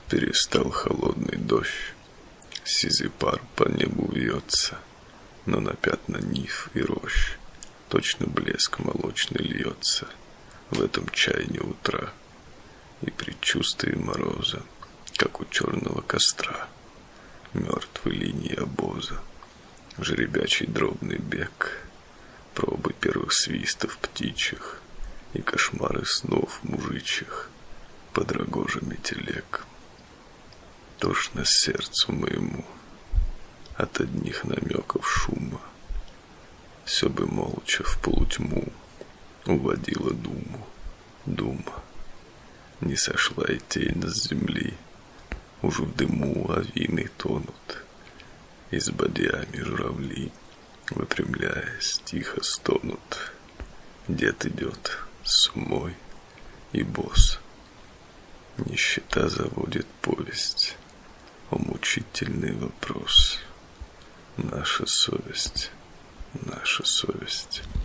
Перестал холодный дождь, сизый пар по небу вьется, но на пятна нив и рощ точно блеск молочный льется в этом чайне утра, и предчувствие мороза, как у черного костра, мертвой линии обоза, жеребячий дробный бег, пробы первых свистов птичьих и кошмары снов мужичьих под рогожами телег. Тошно сердцу моему от одних намеков шума, все бы молча в полутьму уводила дума. Не сошла и тень с земли, уж в дыму авины тонут, и с бадьями журавли, выпрямляясь, тихо стонут. Дед идет с умой и босс. Нищета заводит повесть, о мучительный вопрос. Наша совесть, наша совесть.